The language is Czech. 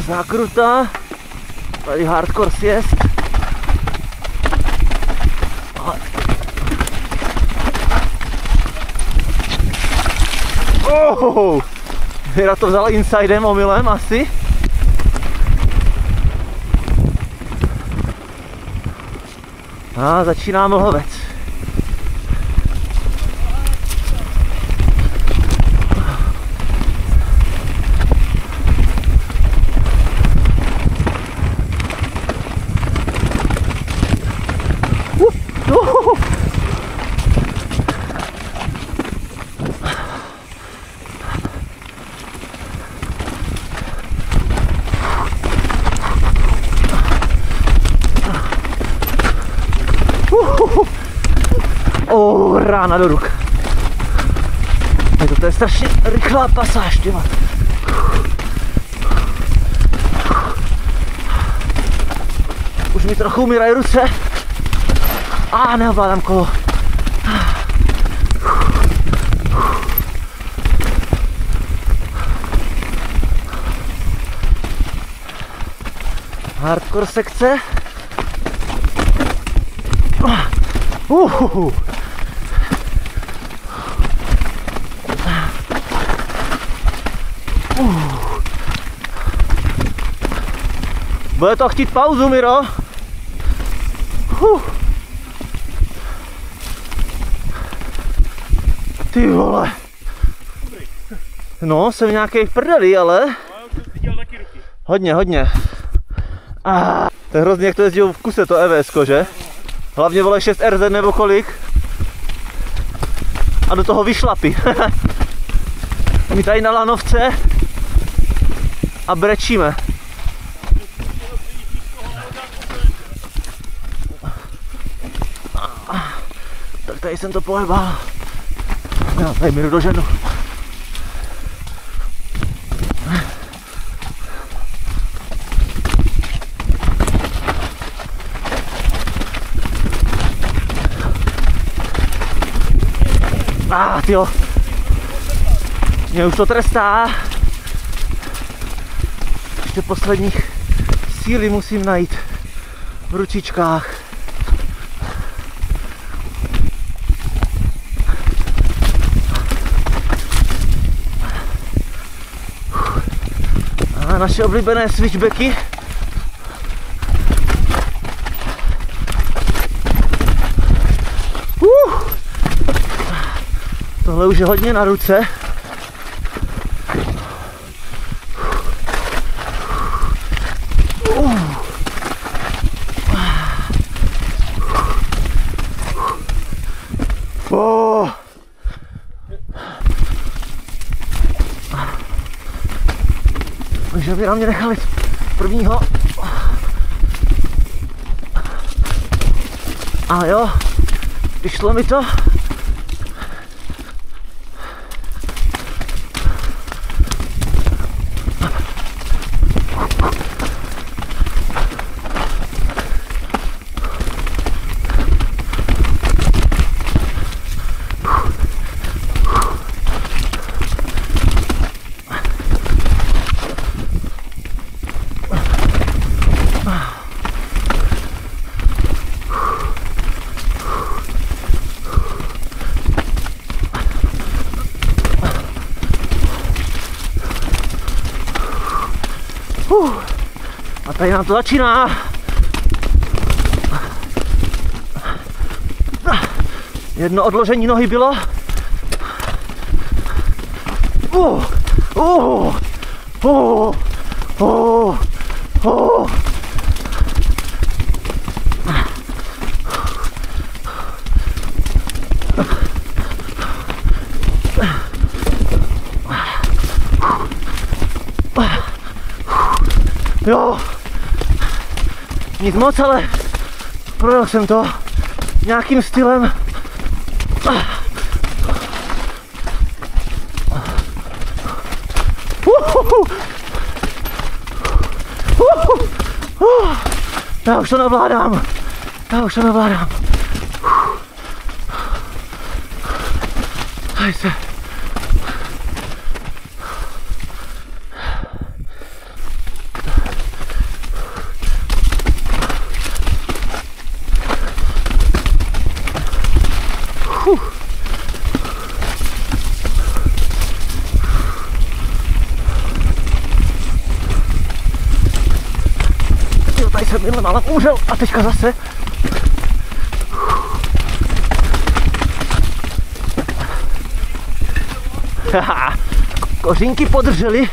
zákruta. Tady hardcore sjezd. Oh, Věra to vzala insidem omylem asi. A začíná Mlhovec. Rána do ruk. To je strašně rychlá pasáž, těma. Už mi trochu umírají ruce. A neovládám kolo. Hardcore sekce. Bude to chtít pauzu, Miro. Ty vole. No, jsem nějaký v prdeli, ale... Hodně. To je hrozně, jak to jezdí v kuse, to EVS-ko, že? Hlavně vole 6 RZ nebo kolik. A do toho vyšlapy. My tady na lanovce a brečíme. Tak tady jsem to pohybal. Já tady Miru doženu. Tyjo. Mě už to trestá. Ještě posledních síly musím najít v ručičkách. A naše oblíbené switchbacky. Tohle už je hodně na ruce. Takže by na mě nechali prvního. A jo, vyšlo mi to. A tady nám to začíná. Jedno odložení nohy bylo. Jo, nic moc, ale projel jsem to nějakým stylem. Já už to nevládám. Tady se. jsem minule málem umřel a teďka zase. Kořínky podržely.